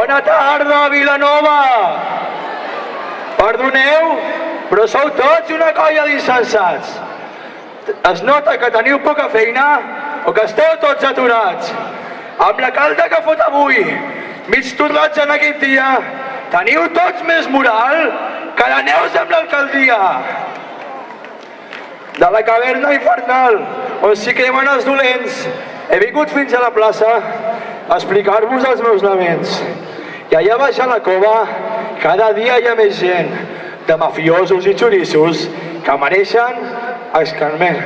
Bona tarda, Vilanova! Perdoneu, però sou tots una colla d'insensats. Es nota que teniu poca feina o que esteu tots aturats. Amb la calda que fot avui, mig torrats en aquest dia, teniu tots més moral que la Neus amb l'alcaldia. De la caverna infernal, on s'hi cremen els dolents, he vingut fins a la plaça a explicar-vos els meus laments. I allà baix a la cova, cada dia hi ha més gent, de mafiosos i xorissos, que mereixen escarment.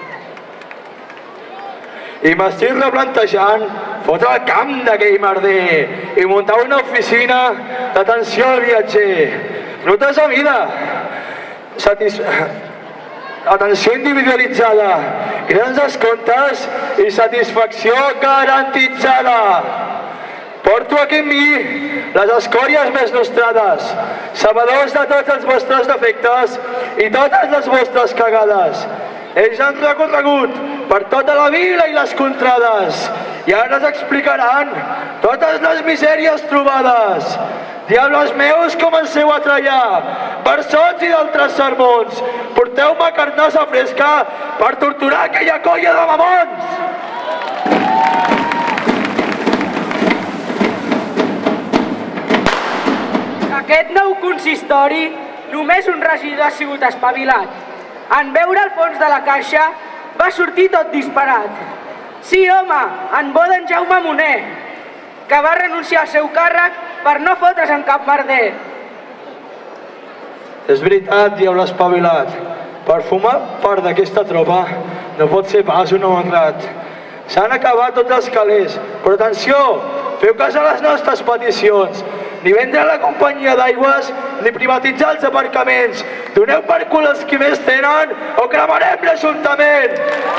I m'estic replantejant fotre el camp d'aquell merder i muntar una oficina d'atenció al viatger. Rutes a mida, atenció individualitzada, grans descomptes i satisfacció garantitzada. Porto aquí amb mi les escòries més nostrades, sabedors de tots els vostres defectes i totes les vostres cagades. Ells han recorregut per tota la vila i les contrades i ara ens explicaran totes les misèries trobades. Diables meus, comenceu a trallar, bessons i d'altres sermons. Porteu-me carnassa fresca per torturar aquella colla de mamons. Aquest nou consistori, només un regidor ha sigut espavilat. En veure el fons de la caixa, va sortir tot disparat. Sí, home, en bo d'en Jaume Moner, que va renunciar al seu càrrec per no fotre's en cap merder. És veritat, diable espavilat. Per formar part d'aquesta tropa no pot ser pas un honrat. S'han acabat tots els calés, però atenció, feu cas a les nostres peticions. Ni vendre la companyia d'aigües, ni privatitzar els aparcaments. Doneu per cul els qui més tenen o cremarem l'Ajuntament!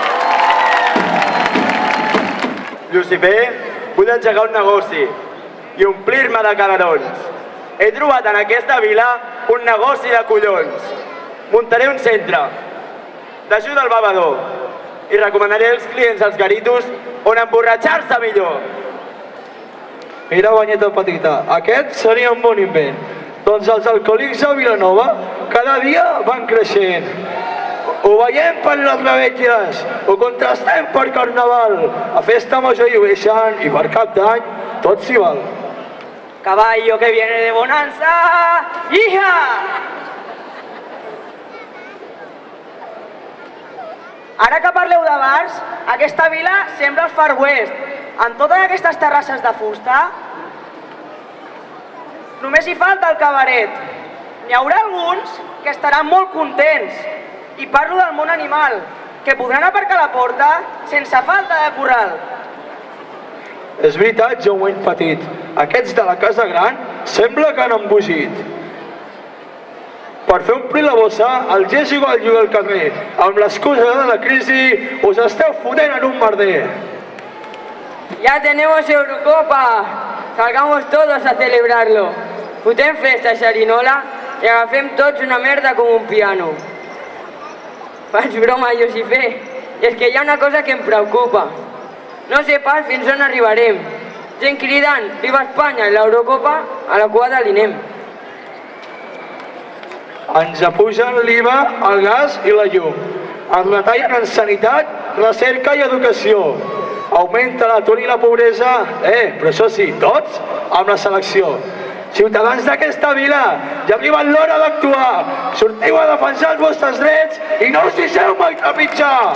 Lucifer, vull engegar un negoci i omplir-me de calerons. He trobat en aquesta vila un negoci de collons. Muntaré un centre d'ajuda al bevedor i recomanaré als clients els garitos on emborratxar-se millor. Mira, banyeta petita, aquest seria un bon invent. Doncs els alcohòlics a Vilanova cada dia van creixent. Ho veiem per les revetlles, ho contrastem per Carnaval. A festa major hi baixen i per Cap d'Any tot s'hi val. Caballo que viene de bonanza, hija! Ara que parleu de bars, aquesta vila sembla el Far West, amb totes aquestes terrasses de fusta. Només hi falta el cabaret. N'hi haurà alguns que estaran molt contents. I parlo del món animal, que podran aparcar a la porta sense falta de corral. És veritat, Jaumet petit, aquests de la casa gran sembla que han embogit. Per fer omplir la bossa, el gés igual juga al carrer. Amb l'excusa de la crisi, us esteu fotent en un merder. Ya tenemos Eurocopa. Salgamos todos a celebrarlo. Fotem festa, xerinola, i agafem tots una merda com un piano. Faig broma, Lucifer, i és que hi ha una cosa que em preocupa. No sé pas fins on arribarem. Gent cridant, viva Espanya i l'Eurocopa, a la cua de l'INEM. Ens apugen l'IVA, el gas i la llum. Ens retallen en sanitat, recerca i educació. Augmenta l'atur i la pobresa, però això sí, tots amb la selecció. Ciutadans d'aquesta vila, ja ha arribat l'hora d'actuar. Sortiu a defensar els vostres drets i no us deixeu mai trepitjar.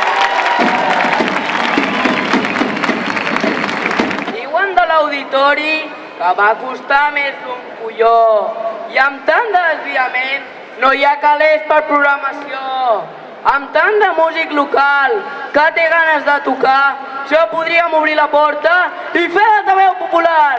Diuen de l'auditori que va costar més d'un colló i amb tant de desviament no hi ha calés per programació. Amb tant de músic local que té ganes de tocar, això podríem obrir la porta i fer de veu popular.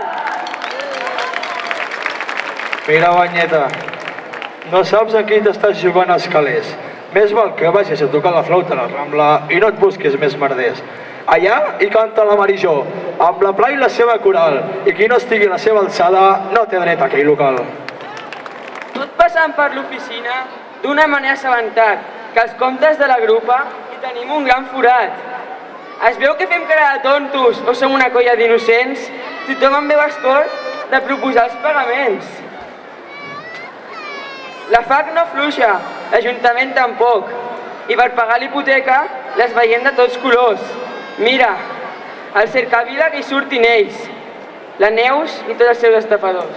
Mira, banyeta, no saps en qui t'estàs jugant els calés. Més val que vagis a tocar la flauta a la Rambla i no et busquis més merders. Allà hi canta la Marijó, amb la Pla i la seva coral, i qui no estigui a la seva alçada no té dret a aquell local. Tot passant per l'oficina, d'una manera assabentat, que els comptes de la grupa hi tenim un gran forat. Es veu que fem cara de tontos o som una colla d'innocents? Tothom em veu escort de proposar els pagaments. La FAC no fluixa, l'Ajuntament tampoc. I per pagar l'hipoteca les veiem de tots colors. Mira, el cercavila que hi surtin ells, la Neus i tots els seus estafadors.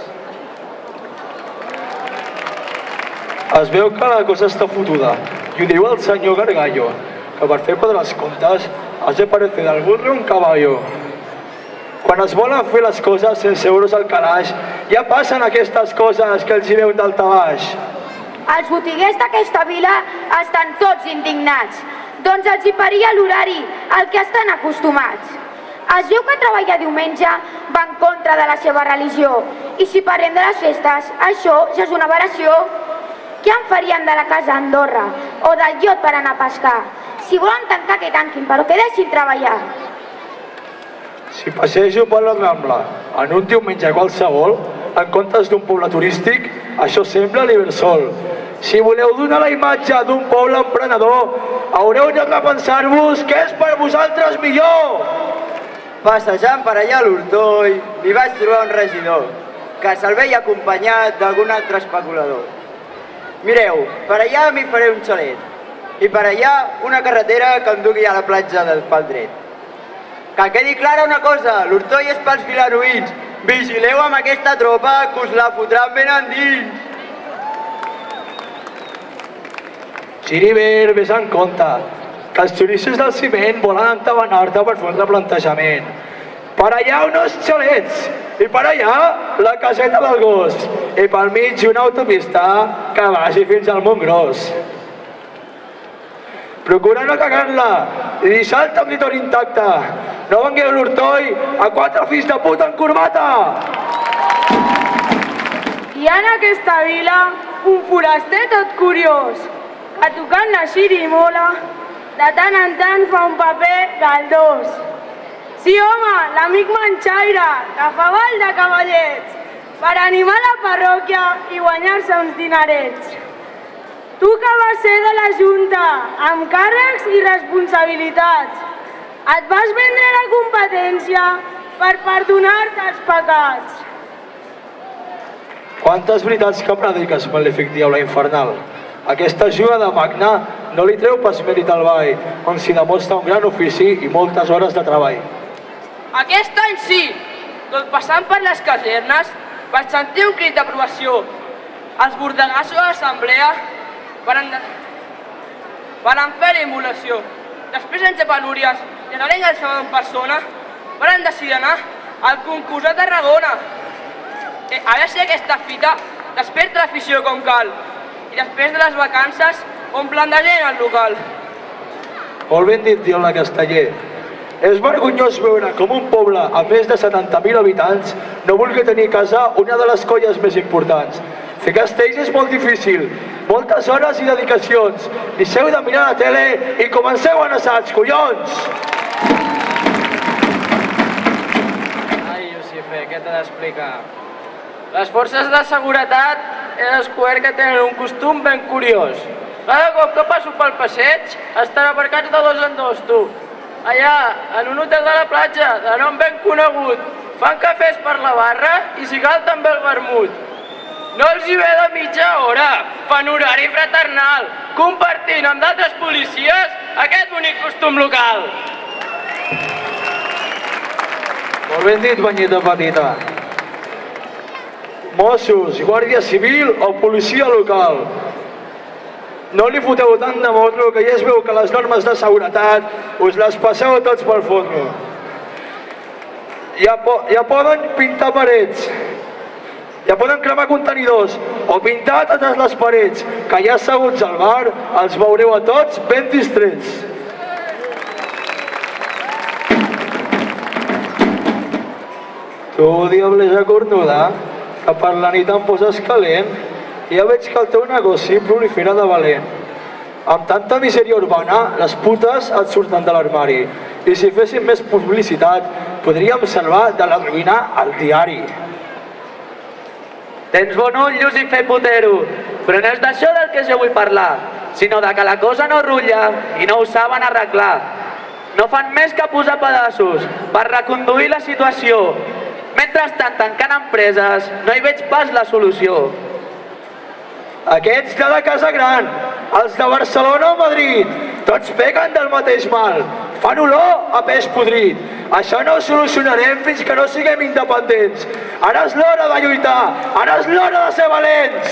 Es veu que la cosa està fotuda, i ho diu el senyor Gargallo, que per fer quadrar els comptes has de parecer del burro un caballo. Quan es volen fer les coses sense euros al calaix, ja passen aquestes coses que els hi veuen daltabaix. Els botiguers d'aquesta vila estan tots indignats, doncs els hi paria l'horari al que estan acostumats. Es veu que treballar diumenge va en contra de la seva religió, i si parlem de les festes, això ja és una aberració. Què en farien de la casa a Andorra o del iot per anar a pescar? Si volen tancar, que tanquin, però que deixin treballar. Si passejo per la Rambla en un diumenge qualsevol, en comptes d'un poble turístic, això sembla l'Ibersol. Si voleu donar la imatge d'un poble emprenedor, haureu de repensar-vos què és per vosaltres millor. Passejant per allà a l'Hortol, hi vaig trobar un regidor, que se'l veia acompanyat d'algun altre especulador. Mireu, per allà m'hi faré un xalet, i per allà una carretera que em dugui a la platja del Pal Dret. Que quedi clara una cosa, l'Hortol és pels vilanovins. Vigileu amb aquesta tropa que us la fotran ben endins. Xiriber, vés en compte, que els turistes del ciment volen entabanar-te per fer un replantejament. Per allà uns xalets, i per allà la caseta del gos, i pel mig una autopista que vagi fins al Montgròs. Procura no cagar-la i deixar el territori intacte. No vengueu l'Hortol a 4 fills de puta en corbata! Hi ha en aquesta vila un foraster tot curiós, que tocant la xirimola, de tant en tant fa un paper galdós. Sí, home, l'amic Manxaire, que fa ball de cavallets, per animar la parròquia i guanyar-se uns dinerets. Tu que vas ser de la Junta, amb càrrecs i responsabilitats, et vas vendre la competència per perdonar-te els pecats. Quantes veritats que prediques, malèfic diable infernal. Aquesta jugada magna no li treu pas mèrit al ball, on s'hi demostra un gran ofici i moltes hores de treball. Aquest any sí, tot passant per les casernes, vaig sentir un crit d'aprovació. Els bordegassos de l'assemblea van fer emulació. Després d'anys de penúries i anant al Salvador en persona, van decidir anar al concurs a Tarragona. A veure si aquesta fita desperta l'afició com cal i després de les vacances omplen de gent al local. Molt ben dit, Diola Casteller. És vergonyós veure com un poble amb més de 70.000 habitants no vulgui tenir a casa una de les colles més importants. Fer castells és molt difícil, moltes hores i dedicacions. Deixeu de mirar la tele i comenceu en assaig, collons! Ai, Lucifer, què t'he d'explicar? Les forces de seguretat he descobert que tenen un costum ben curiós. Cada cop que passo pel passeig estan aparcats de 2 en 2, tu. Allà, en un hotel de la platja, de nom ben conegut, fan cafès per la barra i si cal també el vermut. No els hi ve de mitja hora, fan horari fraternal, compartint amb d'altres policies aquest bonic costum local. Molt ben dit, banyeta petita. Mossos, Guàrdia Civil o policia local. No li foteu tant de morro que ja es veu que les normes de seguretat us les passeu tots pel forno. Ja poden pintar parets, ja poden cremar contenidors o pintar totes les parets, que ja asseguts al bar els veureu a tots ben distrets. Tu, diablesa cornuda, que per la nit em poses calent, ja veig que el teu negoci prolifera de valent. Amb tanta misèria urbana, les putes et surten de l'armari. I si féssim més publicitat, podríem salvar de la ruïna al diari. Tens bon ull, Lucifer putero, però no és d'això del que jo vull parlar, sinó de que la cosa no rutlla i no ho saben arreglar. No fan més que posar pedaços per reconduir la situació. Mentrestant, tancant empreses, no hi veig pas la solució. Aquests de la Casa Gran, els de Barcelona o Madrid, tots peguen del mateix mal. Fan olor a peix podrit. Això no ho solucionarem fins que no siguem independents. Ara és l'hora de lluitar, ara és l'hora de ser valents.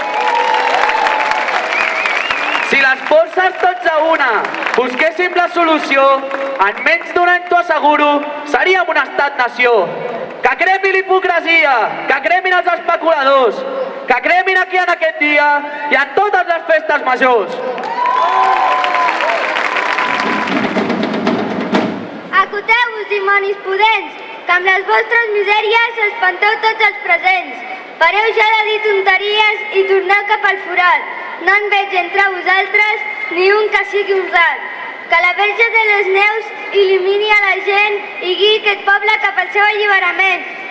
Si les forces tots a una busquéssim la solució, en menys d'un any t'ho asseguro, seríem un estat-nació. Que cremi l'hipocresia, que cremin els especuladors, que cremin aquí en aquest dia i en totes les festes majors. Acoteu-vos, dimonis pudents, que amb les vostres misèries espanteu tots els presents. Pareu ja de dir tonteries i torneu cap al forat. No en veig entre vosaltres ni un que sigui honrat. Que la Verge de les Neus il·lumini a la gent i guiï aquest poble cap al seu alliberament.